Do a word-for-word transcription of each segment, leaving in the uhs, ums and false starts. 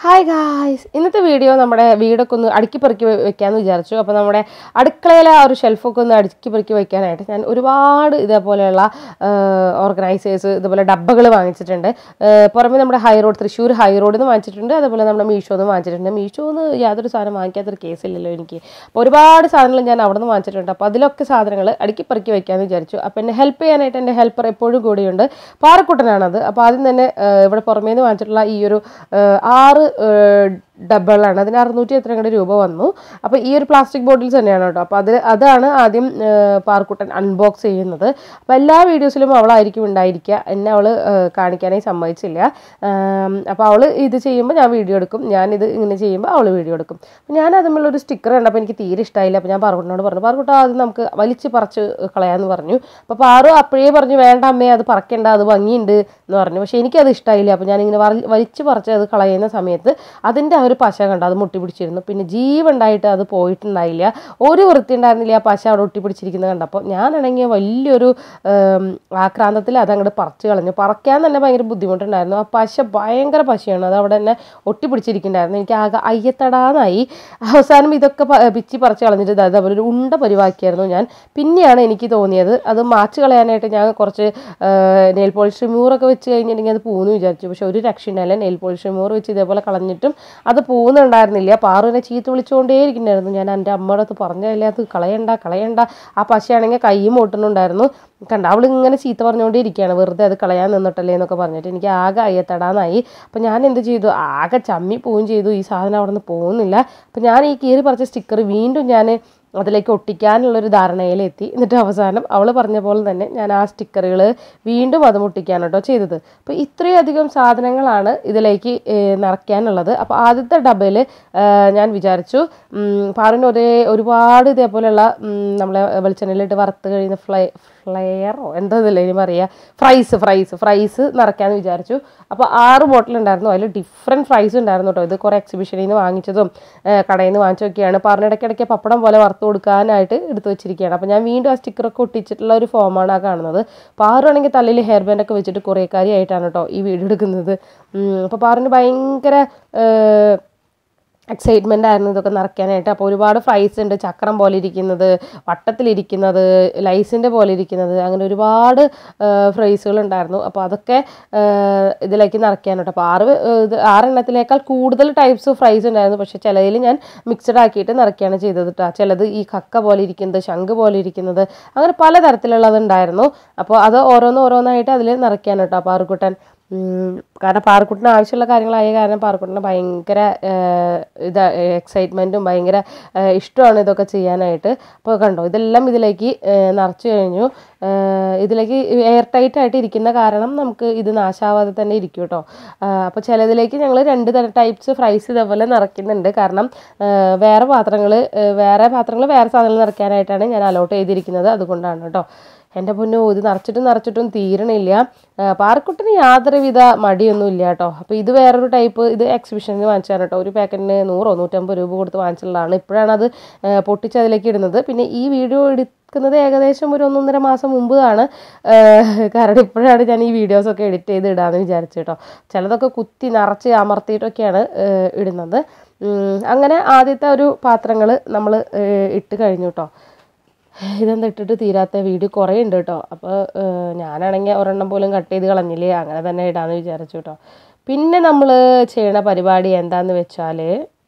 Hi guys, ഇന്നത്തെ video നമ്മുടെ വീടൊക്കെ ഒന്ന് അടുക്കി പെറുക്കി വെക്കാമെന്ന് വിചാരിച്ചു. അപ്പോൾ നമ്മുടെ അടുക്കളയിലെ ആ ഒരു ഷെൽഫൊക്കെ ഒന്ന് അടുക്കി പെറുക്കി വെക്കാനായിട്ട് ഞാൻ ഒരുപാട് ഇതേപോലെയുള്ള ഓർഗനൈസേഴ്സ് ഇതുപോലെ ഡബ്ബകൾ വാങ്ങിച്ചിട്ടുണ്ട്. പുറമെ നമ്മുടെ ഹൈ റോഡ് തൃശ്ശൂർ ഹൈ റോഡിൽ നിന്ന് വാങ്ങിച്ചിട്ടുണ്ട്. അതുപോലെ നമ്മുടെ മീഷോന്ന് വാങ്ങിച്ചിട്ടുണ്ട്. മീഷോന്ന് യാതൊരു സാധനം വാങ്ങിക്കാത്തൊരു കേസില്ലല്ലോ എനിക്ക്. അപ്പോൾ ഒരുപാട് സാധനങ്ങൾ ഞാൻ അവിടെ നിന്ന് വാങ്ങിച്ചിട്ടുണ്ട്. അപ്പോൾ അതിലൊക്കെ സാധനങ്ങൾ അടുക്കി പെറുക്കി വെക്കാമെന്ന് വിചാരിച്ചു. അപ്പോൾ എന്നെ ഹെൽപ്പ് ചെയ്യാനായിട്ട് എൻ്റെ ഹെൽപ്പർ എപ്പോഴും കൂടിയുണ്ട്. പാറക്കുട്ടനാണത്. അപ്പോൾ ആദ്യം തന്നെ ഇവിടെ പുറമേ നിന്ന് വാങ്ങിച്ചിട്ടുള്ള ഈ ഒരു ആറ് ഡബ്ബകളാണ്. അതിന് അറുന്നൂറ്റി എത്ര അങ്ങോട്ട് രൂപ വന്നു. അപ്പോൾ ഈ ഒരു പ്ലാസ്റ്റിക് ബോട്ടിൽസ് തന്നെയാണ് കേട്ടോ. അപ്പോൾ അത് അതാണ് ആദ്യം പാർക്കുട്ടൻ അൺബോക്സ് ചെയ്യുന്നത്. അപ്പോൾ എല്ലാ വീഡിയോസിലും അവളായിരിക്കും ഉണ്ടായിരിക്കുക. എന്നെ അവൾ കാണിക്കാനായി സമ്മതിച്ചില്ല. അപ്പോൾ അവൾ ഇത് ചെയ്യുമ്പോൾ ഞാൻ വീഡിയോ എടുക്കും, ഞാനിത് ഇങ്ങനെ ചെയ്യുമ്പോൾ അവൾ വീഡിയോ എടുക്കും. അപ്പോൾ ഞാൻ അതുമുള്ളൊരു സ്റ്റിക്കർ കണ്ടപ്പോൾ എനിക്ക് തീരെ ഇഷ്ടമായില്ല. അപ്പോൾ ഞാൻ പാർക്കുട്ടനോട് പറഞ്ഞു, പാർക്കുട്ട അത് നമുക്ക് വലിച്ച് പറിച്ച് കളയാമെന്ന് പറഞ്ഞു. അപ്പോൾ പാറു അപ്പോഴേ പറഞ്ഞു, വേണ്ട അമ്മേ അത് പറിക്കേണ്ട, അത് ഭംഗിയുണ്ട് എന്ന് പറഞ്ഞു. പക്ഷേ എനിക്കത് ഇഷ്ടമായില്ല. അപ്പോൾ ഞാനിങ്ങനെ വലിച്ച് പറിച്ച് അത് കളയുന്ന സമയത്ത് അതിൻ്റെ ഒരു പശ കണ്ടു, അത് മുട്ടി പിടിച്ചിരുന്നു. പിന്നെ ജീവുണ്ടായിട്ട് അത് പോയിട്ടുണ്ടായില്ല, ഒരു വൃത്തി ഉണ്ടായിരുന്നില്ല. ആ പശ അവിടെ ഒട്ടി പിടിച്ചിരിക്കുന്നത് കണ്ടപ്പോൾ ഞാനാണെങ്കിൽ വലിയൊരു ആക്രാന്തത്തിൽ അതങ്ങോട്ട് പറിച്ച് കളഞ്ഞു. പറിക്കാൻ തന്നെ ഭയങ്കര ബുദ്ധിമുട്ടുണ്ടായിരുന്നു. ആ പശ ഭയങ്കര പശയാണ്, അത് അവിടെ തന്നെ ഒട്ടി പിടിച്ചിരിക്കുന്നുണ്ടായിരുന്നു. എനിക്ക് ആകെ അയ്യത്തടാന്നായി. അവസാനം ഇതൊക്കെ പിച്ചി പറിച്ച് കളഞ്ഞിട്ട് അതേപോലെ ഒരു ഉണ്ട പരിവാക്കിയായിരുന്നു ഞാൻ. പിന്നെയാണ് എനിക്ക് തോന്നിയത് അത് മാച്ച് കളയാനായിട്ട് ഞാൻ കുറച്ച് നെയിൽ പോളിഷ് റിമൂവറൊക്കെ വെച്ച് കഴിഞ്ഞിട്ടുണ്ടെങ്കിൽ അത് പോകുന്നു വിചാരിച്ചു. പക്ഷെ ഒരു രക്ഷയുണ്ടായില്ല. നെയിൽ പോളിഷ് റിമൂവർ വെച്ച് ഇതേപോലെ കളഞ്ഞിട്ടും അത് പോകുന്നുണ്ടായിരുന്നില്ല. പാറുവിനെ ചീത്ത വിളിച്ചുകൊണ്ടേ ഇരിക്കുന്നുണ്ടായിരുന്നു. ഞാൻ എൻ്റെ അമ്മയുടെ അടുത്ത് പറഞ്ഞതല്ലേ അത് കളയണ്ട കളയണ്ട. ആ പശയാണെങ്കിൽ കൈയും ഓട്ടുന്നുണ്ടായിരുന്നു. കണ്ട അവളിങ്ങനെ ചീത്ത പറഞ്ഞുകൊണ്ടേ ഇരിക്കുകയാണ്, വെറുതെ അത് കളയാൻ നിന്നിട്ടല്ലേ എന്നൊക്കെ പറഞ്ഞിട്ട്. എനിക്ക് ആകെ അയ്യത്തടാന്നായി. അപ്പം ഞാൻ എന്ത് ചെയ്തു, ആകെ ചമ്മി പോവുകയും ചെയ്തു. ഈ സാധനം അവിടെ നിന്ന് പോകുന്നില്ല. അപ്പം ഞാൻ ഈ കീറി പറിച്ച സ്റ്റിക്കർ വീണ്ടും ഞാൻ അതിലേക്ക് ഒട്ടിക്കാനുള്ളൊരു ധാരണയിലെത്തി. എന്നിട്ട് അവസാനം അവൾ പറഞ്ഞ പോലെ തന്നെ ഞാൻ ആ സ്റ്റിക്കറുകൾ വീണ്ടും അത് മുട്ടിക്കാണ് കേട്ടോ ചെയ്തത്. അപ്പോൾ ഇത്രയധികം സാധനങ്ങളാണ് ഇതിലേക്ക് നിറയ്ക്കാനുള്ളത്. അപ്പോൾ ആദ്യത്തെ ഡബയിൽ ഞാൻ വിചാരിച്ചു പാറിന് ഒരേ ഒരുപാട് ഇതേപോലെയുള്ള നമ്മളെ വെളിച്ചെണ്ണയിലിട്ട് വറുത്ത് കഴിയുന്ന ഫ്ലൈ ഫ്ലെയറോ എന്താ ഇതില്ല ഇനി പറയുക ഫ്രൈസ് ഫ്രൈസ് ഫ്രൈസ് നിറയ്ക്കാമെന്ന് വിചാരിച്ചു. അപ്പോൾ ആറ് ബോട്ടിൽ ഉണ്ടായിരുന്നു. അതിൽ ഡിഫറെൻറ്റ് ഫ്രൈസ് ഉണ്ടായിരുന്നു കേട്ടോ. ഇത് കുറേ എക്സിബിഷനിൽ നിന്ന് വാങ്ങിച്ചതും കടയിൽ നിന്ന് വാങ്ങിച്ചതൊക്കെയാണ്. പറഞ്ഞിടയ്ക്കിടയ്ക്ക് പപ്പടം പോലെ വറുത്ത് കൊടുക്കാനായിട്ട് എടുത്ത് വെച്ചിരിക്കുകയാണ്. അപ്പോൾ ഞാൻ വീണ്ടും ആ സ്റ്റിക്കറൊക്കെ ഒട്ടിച്ചിട്ടുള്ള ഒരു ഫോമാണ് ആ കാണുന്നത്. പാറുവാണെങ്കിൽ തലയിൽ ഹെയർ ബാൻഡൊക്കെ വെച്ചിട്ട് കുറേ കാര്യമായിട്ടാണ് കേട്ടോ ഈ വീഡിയോ എടുക്കുന്നത്. അപ്പോൾ പാറിന് ഭയങ്കര എക്സൈറ്റ്മെൻ്റ് ആയിരുന്നു ഇതൊക്കെ നിറയ്ക്കാനായിട്ട്. അപ്പോൾ ഒരുപാട് ഫ്രൈസ് ഉണ്ട്, ചക്രം പോലെ ഇരിക്കുന്നത്, വട്ടത്തിലിരിക്കുന്നത്, ലൈസിൻ്റെ പോലെ ഇരിക്കുന്നത്, അങ്ങനെ ഒരുപാട് ഫ്രൈസുകൾ ഉണ്ടായിരുന്നു. അപ്പോൾ അതൊക്കെ ഇതിലേക്ക് നിറയ്ക്കാനായിട്ട്. അപ്പോൾ ആറ് ഇത് ആറെണ്ണത്തിലേക്കാൾ കൂടുതൽ ടൈപ്സ് ഫ്രൈസ് ഉണ്ടായിരുന്നു. പക്ഷേ ചിലതിൽ ഞാൻ മിക്സഡ് ആക്കിയിട്ട് നിറയ്ക്കുകയാണ് ചെയ്തത് കേട്ടോ. ചിലത് ഈ കക്ക പോലെ ഇരിക്കുന്നത്, ശംഖ് പോലെ ഇരിക്കുന്നത്, അങ്ങനെ പലതരത്തിലുള്ളതുണ്ടായിരുന്നു. അപ്പോൾ അത് ഓരോന്ന് ഓരോന്നായിട്ട് അതിൽ നിറയ്ക്കാനായിട്ടോ പാറുക്കുട്ടൻ. കാരണം പാറക്കുട്ടിന് ആവശ്യമുള്ള കാര്യങ്ങളായ കാരണം പാറക്കുട്ടിന് ഭയങ്കര ഇത് എക്സൈറ്റ്മെൻറ്റും ഭയങ്കര ഇഷ്ടമാണ് ഇതൊക്കെ ചെയ്യാനായിട്ട്. അപ്പോൾ കണ്ടോ ഇതെല്ലാം ഇതിലേക്ക് നിറച്ച് കഴിഞ്ഞു. ഇതിലേക്ക് എയർ ടൈറ്റ് ആയിട്ട് ഇരിക്കുന്ന കാരണം നമുക്ക് ഇത് നാശാവാതെ തന്നെ ഇരിക്കും കേട്ടോ. അപ്പോൾ ചിലതിലേക്ക് ഞങ്ങൾ രണ്ട് തരം ടൈപ്സ് ഫ്രൈസ് ഇതേപോലെ നിറയ്ക്കുന്നുണ്ട്. കാരണം വേറെ പാത്രങ്ങൾ വേറെ പാത്രങ്ങൾ വേറെ സാധനങ്ങൾ നിറയ്ക്കാനായിട്ടാണ് ഞാൻ അലോട്ട് ചെയ്തിരിക്കുന്നത്. അതുകൊണ്ടാണ് കേട്ടോ. എൻ്റെ പൊന്നോ ഇത് നിറച്ചിട്ടും നിറച്ചിട്ടും തീരണില്ല. പാറക്കുട്ടിന് യാതൊരുവിധ മടിയൊന്നും ഇല്ല കേട്ടോ. അപ്പോൾ ഇത് വേറൊരു ടൈപ്പ്, ഇത് എക്സിബിഷനിൽ വാങ്ങിച്ചാണ് കേട്ടോ. ഒരു പാക്കറ്റിന് നൂറോ നൂറ്റമ്പത് രൂപ കൊടുത്ത് വാങ്ങിച്ചിട്ടുള്ളതാണ്. ഇപ്പോഴാണ് അത് പൊട്ടിച്ച് അതിലേക്ക് ഇടുന്നത്. പിന്നെ ഈ വീഡിയോ എടുക്കുന്നത് ഏകദേശം ഒരു ഒന്നൊന്നര മാസം മുമ്പാണ്. കാരണം ഇപ്പോഴാണ് ഞാൻ ഈ വീഡിയോസൊക്കെ എഡിറ്റ് ചെയ്ത് ഇടാമെന്ന് വിചാരിച്ചു കേട്ടോ. ചിലതൊക്കെ കുത്തി നിറച്ച് അമർത്തിയിട്ടൊക്കെയാണ് ഇടുന്നത്. അങ്ങനെ ആദ്യത്തെ ഒരു പാത്രങ്ങൾ നമ്മൾ ഇട്ട് കഴിഞ്ഞു കേട്ടോ. ഇതെന്താ ഇട്ടിട്ട് തീരാത്ത വീഡിയോ കുറേ ഉണ്ട് കേട്ടോ. അപ്പോൾ ഞാനാണെങ്കിൽ ഒരെണ്ണം പോലും കട്ട് ചെയ്ത് കളഞ്ഞില്ലേ, അങ്ങനെ തന്നെ ഇടാമെന്ന് വിചാരിച്ചു കേട്ടോ. പിന്നെ നമ്മൾ ചെയ്യണ പരിപാടി എന്താണെന്ന് വെച്ചാൽ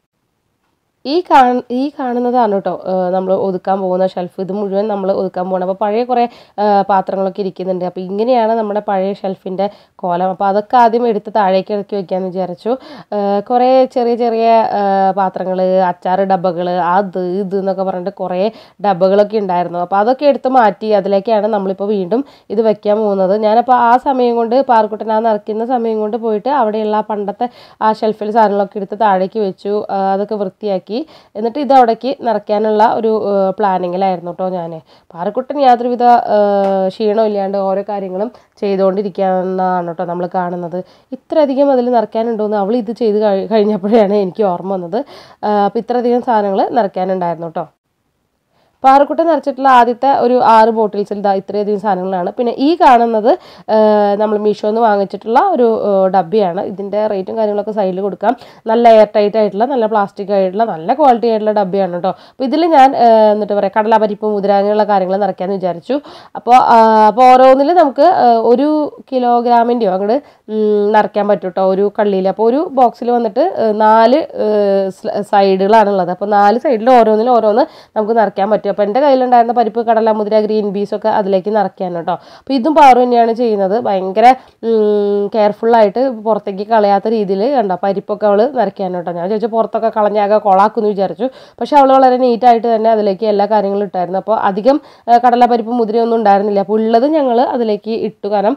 ഈ കാണ ഈ കാണുന്നതാണ് കേട്ടോ നമ്മൾ ഒതുക്കാൻ പോകുന്ന ഷെൽഫ്. ഇത് മുഴുവൻ നമ്മൾ ഒതുക്കാൻ പോകണം. അപ്പോൾ പഴയ കുറേ പാത്രങ്ങളൊക്കെ ഇരിക്കുന്നുണ്ട്. അപ്പോൾ ഇങ്ങനെയാണ് നമ്മുടെ പഴയ ഷെൽഫിൻ്റെ കോലം. അപ്പോൾ അതൊക്കെ ആദ്യം എടുത്ത് താഴേക്ക് ഇറക്കി വയ്ക്കാമെന്ന് വിചാരിച്ചു. കുറേ ചെറിയ ചെറിയ പാത്രങ്ങൾ, അച്ചാർ ഡബ്ബകൾ, അത് ഇത് എന്നൊക്കെ പറഞ്ഞിട്ട് കുറേ ഡബ്ബകളൊക്കെ ഉണ്ടായിരുന്നു. അപ്പോൾ അതൊക്കെ എടുത്ത് മാറ്റി അതിലേക്കാണ് നമ്മളിപ്പോൾ വീണ്ടും ഇത് വയ്ക്കാൻ പോകുന്നത്. ഞാനപ്പോൾ ആ സമയം കൊണ്ട് പാറക്കുട്ടൻ ആ നിറയ്ക്കുന്ന സമയം കൊണ്ട് പോയിട്ട് അവിടെയുള്ള പണ്ടത്തെ ആ ഷെൽഫിൽ സാധനങ്ങളൊക്കെ എടുത്ത് താഴേക്ക് വെച്ചു. അതൊക്കെ വൃത്തിയാക്കി എന്നിട്ട് ഇത് അവിടേക്ക് നിറയ്ക്കാനുള്ള ഒരു പ്ലാനിങ്ങിലായിരുന്നു കേട്ടോ ഞാൻ. പാറക്കുട്ടൻ യാതൊരുവിധ ക്ഷീണം ഇല്ലാണ്ട് ഓരോ കാര്യങ്ങളും ചെയ്തുകൊണ്ടിരിക്കുകയെന്നാണ് കേട്ടോ നമ്മൾ കാണുന്നത്. ഇത്രയധികം അതിൽ നിറയ്ക്കാനുണ്ടോയെന്ന് അവൾ ഇത് ചെയ്ത് കഴിഞ്ഞപ്പോഴാണ് എനിക്ക് ഓർമ്മ വന്നത്. അപ്പോൾ ഇത്രയധികം സാധനങ്ങൾ നിറയ്ക്കാനുണ്ടായിരുന്നു കേട്ടോ. പാറുക്കുട്ടൻ നിറച്ചിട്ടുള്ള ആദ്യത്തെ ഒരു ആറ് ബോട്ടിൽസിൽ ഇതാ ഇത്രയധികം സാധനങ്ങളാണ്. പിന്നെ ഈ കാണുന്നത് നമ്മൾ മീഷോന്ന് വാങ്ങിച്ചിട്ടുള്ള ഒരു ഡബ്ബിയാണ്. ഇതിൻ്റെ റേറ്റും കാര്യങ്ങളൊക്കെ സൈഡിൽ കൊടുക്കാം. നല്ല എയർ ടൈറ്റ് ആയിട്ടുള്ള നല്ല പ്ലാസ്റ്റിക് ആയിട്ടുള്ള നല്ല ക്വാളിറ്റി ആയിട്ടുള്ള ഡബ്ബിയാണ് കേട്ടോ. അപ്പോൾ ഇതിൽ ഞാൻ എന്നിട്ട് പറയാം കടലപ്പരിപ്പ് മുതിര അങ്ങനെയുള്ള കാര്യങ്ങൾ നിറയ്ക്കാമെന്ന് വിചാരിച്ചു. അപ്പോൾ അപ്പോൾ ഓരോന്നിൽ നമുക്ക് ഒരു കിലോഗ്രാമിൻ്റെയോ അങ്ങോട്ട് നിറയ്ക്കാൻ പറ്റും കേട്ടോ ഒരു കള്ളിയിൽ. അപ്പോൾ ഒരു ബോക്സിൽ വന്നിട്ട് നാല് സൈഡുകളാണുള്ളത്. അപ്പോൾ നാല് സൈഡിൽ ഓരോന്നിലും ഓരോന്ന് നമുക്ക് നിറയ്ക്കാൻ പറ്റും. അപ്പോൾ എൻ്റെ കയ്യിലുണ്ടായിരുന്ന പരിപ്പ് കടല മുതിര ഗ്രീൻ പീസൊക്കെ അതിലേക്ക് നിറയ്ക്കാൻ കേട്ടോ. അപ്പോൾ ഇതും പാറു തന്നെയാണ് ചെയ്യുന്നത്. ഭയങ്കര കെയർഫുള്ളായിട്ട് പുറത്തേക്ക് കളയാത്ത രീതിയിൽ കണ്ടോ പരിപ്പൊക്കെ അവൾ നിറയ്ക്കാൻ കേട്ടോ. ഞാൻ ചോദിച്ചാൽ പുറത്തൊക്കെ കളഞ്ഞാകെ കൊളാക്കുമെന്ന് വിചാരിച്ചു. പക്ഷെ അവൾ വളരെ നീറ്റായിട്ട് തന്നെ അതിലേക്ക് എല്ലാ കാര്യങ്ങളും ഇട്ടായിരുന്നു. അപ്പോൾ അധികം കടല പരിപ്പ് മുതിരയൊന്നും ഉണ്ടായിരുന്നില്ല. അപ്പോൾ ഉള്ളത് ഞങ്ങൾ അതിലേക്ക് ഇട്ടു. കാരണം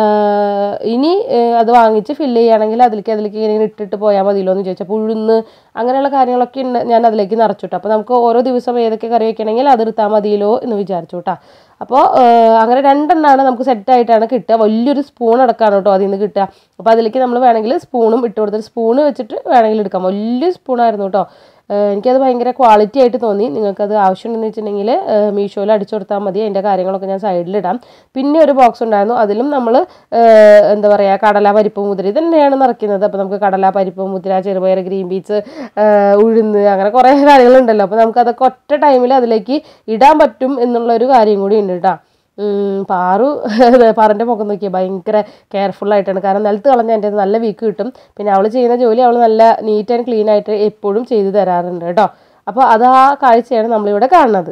ഇനി അത് വാങ്ങിച്ച് ഫില്ല് ചെയ്യുകയാണെങ്കിൽ അതിലേക്ക് അതിലേക്ക് ഇങ്ങനെ ഇട്ടിട്ട് പോയാൽ മതിയല്ലോ എന്ന് ചോദിച്ചാൽ അപ്പോൾ ഉഴുന്ന് അങ്ങനെയുള്ള കാര്യങ്ങളൊക്കെ ഞാൻ അതിലേക്ക് നിറച്ചിട്ടു. അപ്പോൾ നമുക്ക് ഓരോ ദിവസം ഏതൊക്കെ കറി വയ്ക്കണമെങ്കിൽ അതെടുത്താൽ മതിയല്ലോ എന്ന് വിചാരിച്ചു കേട്ടോ. അപ്പോൾ അങ്ങനെ രണ്ടെണ്ണമാണ് നമുക്ക് സെറ്റായിട്ടാണ് കിട്ടുക. വലിയൊരു സ്പൂൺ അടക്കമാണ് കേട്ടോ അതിൽ നിന്ന് കിട്ടുക. അപ്പോൾ അതിലേക്ക് നമ്മൾ വേണമെങ്കിൽ സ്പൂണും ഇട്ട് കൊടുത്തിട്ട് സ്പൂണ് വെച്ചിട്ട് വേണമെങ്കിൽ എടുക്കാം. വലിയ സ്പൂണായിരുന്നു കേട്ടോ. എനിക്കത് ഭയങ്കര ക്വാളിറ്റി ആയിട്ട് തോന്നി. നിങ്ങൾക്കത് ആവശ്യമുണ്ടെന്ന് വെച്ചിട്ടുണ്ടെങ്കിൽ മീഷോയിൽ അടിച്ചു കൊടുത്താൽ മതി. അതിൻ്റെ കാര്യങ്ങളൊക്കെ ഞാൻ സൈഡിലിടാം. പിന്നെ ഒരു ബോക്സ് ഉണ്ടായിരുന്നു. അതിലും നമ്മൾ എന്താ പറയുക കടല പരിപ്പ് മുതിര തന്നെയാണ് നിറയ്ക്കുന്നത്. അപ്പോൾ നമുക്ക് കടല പരിപ്പ് മുതിര ചെറുപയർ ഗ്രീൻ പീസ് ഉഴുന്ന് അങ്ങനെ കുറേ കാര്യങ്ങളുണ്ടല്ലോ. അപ്പോൾ നമുക്കതൊക്കെ ഒറ്റ ടൈമിൽ അതിലേക്ക് ഇടാൻ പറ്റും എന്നുള്ളൊരു കാര്യം കൂടി ഉണ്ട് കേട്ടോ. പാറു പാറിൻ്റെ മുഖം നോക്കിയാൽ ഭയങ്കര കെയർഫുള്ളായിട്ടാണ്. കാരണം നിലത്ത് കളഞ്ഞാൽ എൻ്റെ നല്ല വീക്ക് കിട്ടും. പിന്നെ അവൾ ചെയ്യുന്ന ജോലി അവൾ നല്ല നീറ്റ് ആൻഡ് ക്ലീൻ ആയിട്ട് എപ്പോഴും ചെയ്തു തരാറുണ്ട് കേട്ടോ. അപ്പോൾ അത് ആ കാഴ്ചയാണ് നമ്മളിവിടെ കാണുന്നത്.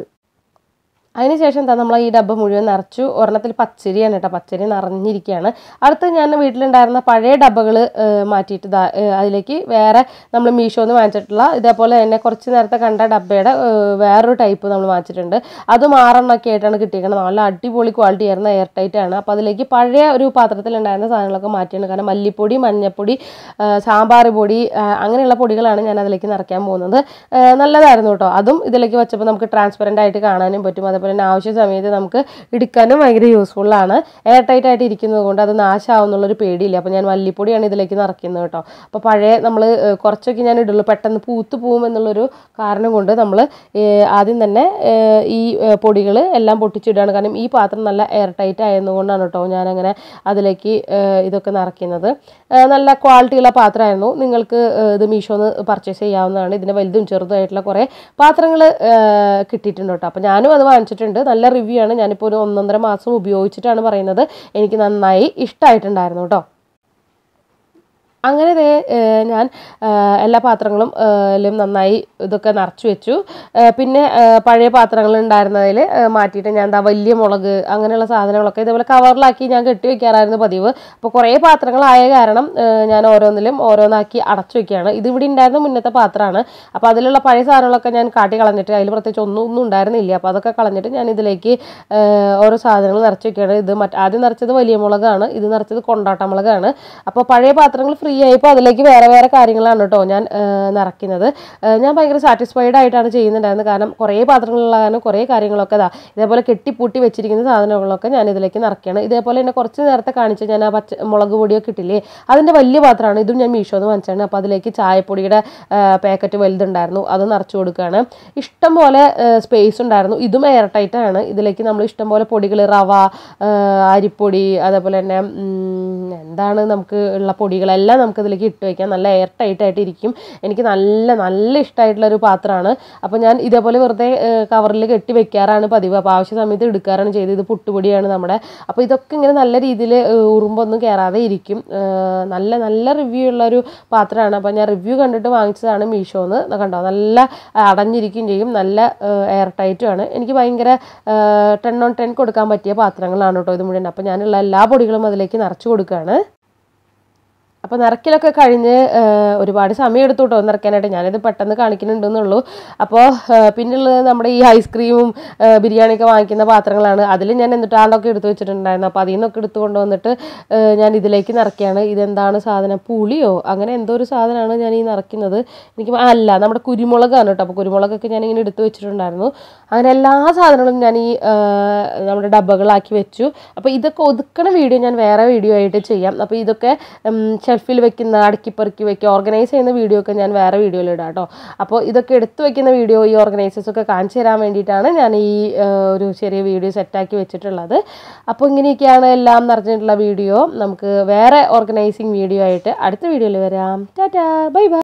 അതിനുശേഷം എന്താ നമ്മൾ ഈ ഡബ്ബ മുഴുവൻ നിറച്ചു. ഒരെണ്ണത്തിൽ പച്ചരിയാണ് കേട്ടോ. പച്ചരി നിറഞ്ഞിരിക്കുകയാണ്. അടുത്ത് ഞാൻ വീട്ടിലുണ്ടായിരുന്ന പഴയ ഡബ്ബകൾ മാറ്റിയിട്ട് അതിലേക്ക് വേറെ നമ്മൾ മീഷോന്ന് വാങ്ങിച്ചിട്ടുള്ള ഇതേപോലെ തന്നെ കുറച്ച് നേരത്തെ കണ്ട ഡബ്ബയുടെ വേറൊരു ടൈപ്പ് നമ്മൾ വാങ്ങിച്ചിട്ടുണ്ട്. അതും ആറെണ്ണമൊക്കെ ആയിട്ടാണ് കിട്ടിയിരിക്കുന്നത്. നല്ല അടിപൊളി ക്വാളിറ്റി ആയിരുന്നു. എയർ ടൈറ്റ് ആണ്. അപ്പോൾ അതിലേക്ക് പഴയ ഒരു പാത്രത്തിലുണ്ടായിരുന്ന സാധനങ്ങളൊക്കെ മാറ്റിയിട്ടുണ്ട്. കാരണം മല്ലിപ്പൊടി മഞ്ഞൾപ്പൊടി സാമ്പാർ പൊടി അങ്ങനെയുള്ള പൊടികളാണ് ഞാൻ അതിലേക്ക് നിറയ്ക്കാൻ പോകുന്നത്. നല്ലതായിരുന്നു കേട്ടോ. അതും ഇതിലേക്ക് വെച്ചപ്പോൾ നമുക്ക് ട്രാൻസ്പെറൻ്റ് ആയിട്ട് കാണാനും പറ്റും. അതേപോലെ തന്നെ ആവശ്യ സമയത്ത് നമുക്ക് എടുക്കാനും ഭയങ്കര യൂസ്ഫുള്ളാണ്. എയർ ടൈറ്റ് ആയിട്ട് ഇരിക്കുന്നത് കൊണ്ട് അത് നാശമാവുന്നുള്ളൊരു പേടിയില്ല. അപ്പോൾ ഞാൻ മല്ലിപ്പൊടിയാണ് ഇതിലേക്ക് നിറയ്ക്കുന്നത് കേട്ടോ. അപ്പോൾ പഴയ നമ്മൾ കുറച്ചൊക്കെ ഞാൻ ഇടുള്ളൂ, പെട്ടെന്ന് പൂത്ത് പോവും എന്നുള്ളൊരു കാരണം കൊണ്ട് നമ്മൾ ആദ്യം തന്നെ ഈ പൊടികൾ എല്ലാം പൊട്ടിച്ചിടുകയാണ്. കാരണം ഈ പാത്രം നല്ല എയർ ടൈറ്റ് ആയതുകൊണ്ടാണ് കേട്ടോ ഞാനങ്ങനെ അതിലേക്ക് ഇതൊക്കെ നിറയ്ക്കുന്നത്. നല്ല ക്വാളിറ്റിയുള്ള പാത്രമായിരുന്നു. നിങ്ങൾക്ക് ഇത് മീഷോന്ന് പർച്ചേസ് ചെയ്യാവുന്നതാണ്. ഇതിൻ്റെ വലുതും ചെറുതായിട്ടുള്ള കുറേ പാത്രങ്ങൾ കിട്ടിയിട്ടുണ്ട് കേട്ടോ. അപ്പോൾ ഞാനും അത് വാങ്ങിച്ചിട്ടുണ്ട്. നല്ല റിവ്യൂ ആണ്. ഞാനിപ്പോൾ ഒരു ഒന്നൊന്നര മാസം ഉപയോഗിച്ചിട്ടാണ് പറയുന്നത്. എനിക്ക് നന്നായി ഇഷ്ടമായിട്ടുണ്ടായിരുന്നു കേട്ടോ. അങ്ങനെ ഞാൻ എല്ലാ പാത്രങ്ങളും നന്നായി ഇതൊക്കെ നിറച്ച് വെച്ചു. പിന്നെ പഴയ പാത്രങ്ങൾ ഉണ്ടായിരുന്നതിൽ മാറ്റിയിട്ട് ഞാൻ എന്താ വലിയ മുളക് അങ്ങനെയുള്ള സാധനങ്ങളൊക്കെ ഇതേപോലെ കവറിലാക്കി ഞാൻ കെട്ടി വെക്കാറായിരുന്നു പതിവ്. അപ്പോൾ കുറേ പാത്രങ്ങളായ കാരണം ഞാൻ ഓരോന്നിലും ഓരോന്നാക്കി അടച്ചു വെക്കുകയാണ്. ഇതിവിടെ ഉണ്ടായിരുന്ന മുന്നത്തെ പാത്രമാണ്. അപ്പോൾ അതിലുള്ള പഴയ സാധനങ്ങളൊക്കെ ഞാൻ കാട്ടി കളഞ്ഞിട്ട് അതിൽ പ്രത്യേകിച്ച് ഒന്നും ഒന്നും ഉണ്ടായിരുന്നില്ല. അപ്പോൾ അതൊക്കെ കളഞ്ഞിട്ട് ഞാൻ ഇതിലേക്ക് ഓരോ സാധനങ്ങൾ നിറച്ച് വെക്കുകയാണ്. ഇത് മറ്റ് ആദ്യം നിറച്ചത് വലിയ മുളകാണ്, ഇത് നിറച്ചത് കൊണ്ടാട്ട മുളകാണ്. അപ്പോൾ പഴയ പാത്രങ്ങൾ ഫ്രീ ആയപ്പോൾ അതിലേക്ക് വേറെ വേറെ കാര്യങ്ങളാണ് കേട്ടോ ഞാൻ നിറയ്ക്കുന്നത്. ഞാൻ ഭയങ്കര സാറ്റിസ്ഫൈഡ് ആയിട്ടാണ് ചെയ്യുന്നുണ്ടായിരുന്നത്. കാരണം കുറേ പാത്രങ്ങളുള്ള കാരണം കുറേ കാര്യങ്ങളൊക്കെ ഇതാ ഇതേപോലെ കെട്ടിപ്പൂട്ടി വെച്ചിരിക്കുന്ന സാധനങ്ങളൊക്കെ ഞാൻ ഇതിലേക്ക് നിറയ്ക്കുകയാണ്. ഇതേപോലെ തന്നെ കുറച്ച് നേരത്തെ കാണിച്ച് ഞാൻ ആ പച്ച മുളക് പൊടിയൊക്കെ ഇട്ടില്ലേ അതിൻ്റെ വലിയ പാത്രമാണ്. ഇതും ഞാൻ മീഷോന്ന് വാങ്ങിച്ചാണ്. അപ്പോൾ അതിലേക്ക് ചായപ്പൊടിയുടെ പാക്കറ്റ് വലുതുണ്ടായിരുന്നു, അത് നിറച്ച് കൊടുക്കുകയാണ്. ഇഷ്ടം പോലെ സ്പേസ് ഉണ്ടായിരുന്നു. ഇതും എയർ ടൈറ്റ് ആണ്. ഇതിലേക്ക് നമ്മൾ ഇഷ്ടം പോലെ പൊടികൾ റവ അരിപ്പൊടി അതേപോലെ തന്നെ എന്താണ് നമുക്ക് ഉള്ള പൊടികളെല്ലാം നമുക്ക് ഇതിലേക്ക് ഇട്ട് വയ്ക്കാം. നല്ല എയർ ടൈറ്റ് ആയിട്ട് ഇരിക്കും. എനിക്ക് നല്ല നല്ല ഇഷ്ടമായിട്ടുള്ളൊരു പാത്രമാണ്. അപ്പോൾ ഞാൻ ഇതേപോലെ വെറുതെ കവറിൽ കെട്ടി വെക്കാറാണ് പതിവ്. അപ്പോൾ ആവശ്യ സമയത്ത് എടുക്കാറാണ് ചെയ്തത്. ഇത് പുട്ടുപൊടിയാണ് നമ്മുടെ. അപ്പോൾ ഇതൊക്കെ ഇങ്ങനെ നല്ല രീതിയിൽ ഉറുമ്പൊന്നും കയറാതെ ഇരിക്കും. നല്ല നല്ല റിവ്യൂ ഉള്ളൊരു പാത്രമാണ്. അപ്പോൾ ഞാൻ റിവ്യൂ കണ്ടിട്ട് വാങ്ങിച്ചതാണ് മീഷോന്ന്. കണ്ടോ നല്ല അടഞ്ഞിരിക്കുകയും ചെയ്യും, നല്ല എയർ ടൈറ്റും ആണ്. എനിക്ക് ഭയങ്കര ടെൻ ഓൺ ടെൻ കൊടുക്കാൻ പറ്റിയ പാത്രങ്ങളാണ് കേട്ടോ ഇത് മുഴുവൻ. അപ്പോൾ ഞാനുള്ള എല്ലാ പൊടികളും അതിലേക്ക് നിറച്ച് കൊടുക്കുകയാണ്. അപ്പോൾ നിറയ്ക്കലൊക്കെ കഴിഞ്ഞ് ഒരുപാട് സമയം എടുത്തു കേട്ടോ നിറയ്ക്കാനായിട്ട്. ഞാനിത് പെട്ടെന്ന് കാണിക്കുന്നുണ്ടെന്നുള്ളൂ. അപ്പോൾ പിന്നുള്ളത് നമ്മുടെ ഈ ഐസ്ക്രീമും ബിരിയാണിയൊക്കെ വാങ്ങിക്കുന്ന പാത്രങ്ങളാണ്. അതിൽ ഞാൻ എന്നിട്ടാണ്ടൊക്കെ എടുത്ത് വെച്ചിട്ടുണ്ടായിരുന്നു. അപ്പോൾ അതിൽ നിന്നൊക്കെ എടുത്ത് കൊണ്ടുവന്നിട്ട് ഞാൻ ഇതിലേക്ക് നിറയ്ക്കുകയാണ്. ഇതെന്താണ് സാധനം, പുളിയോ അങ്ങനെ എന്തോ ഒരു സാധനമാണ് ഞാൻ ഈ നിറയ്ക്കുന്നത്. എനിക്ക് അല്ല നമ്മുടെ കുരുമുളകാണ് കേട്ടോ. അപ്പോൾ കുരുമുളകൊക്കെ ഞാനിങ്ങനെ എടുത്ത് വെച്ചിട്ടുണ്ടായിരുന്നു. അങ്ങനെ എല്ലാ സാധനങ്ങളും ഞാൻ ഈ നമ്മുടെ ഡബ്ബകളാക്കി വെച്ചു. അപ്പോൾ ഇതൊക്കെ ഒതുക്കണ വീഡിയോ ഞാൻ വേറെ വീഡിയോ ആയിട്ട് ചെയ്യാം. അപ്പോൾ ഇതൊക്കെ ഷെൽഫിൽ വെക്കുന്ന അടുക്കി പെറുക്കി വെക്കുക ഓർഗനൈസ് ചെയ്യുന്ന വീഡിയോ ഒക്കെ ഞാൻ വേറെ വീഡിയോയിൽ ഇടാം കേട്ടോ. അപ്പോൾ ഇതൊക്കെ എടുത്തു വെക്കുന്ന വീഡിയോ ഈ ഓർഗനൈസേഴ്സ് ഒക്കെ കാണിച്ചു തരാൻ വേണ്ടിയിട്ടാണ് ഞാൻ ഈ ഒരു ചെറിയ വീഡിയോ സെറ്റാക്കി വെച്ചിട്ടുള്ളത്. അപ്പോൾ ഇങ്ങനെയൊക്കെയാണ് എല്ലാം നിറഞ്ഞിട്ടുള്ള വീഡിയോ. നമുക്ക് വേറെ ഓർഗനൈസിങ് വീഡിയോ ആയിട്ട് അടുത്ത വീഡിയോയിൽ വരാം. Tata bye by.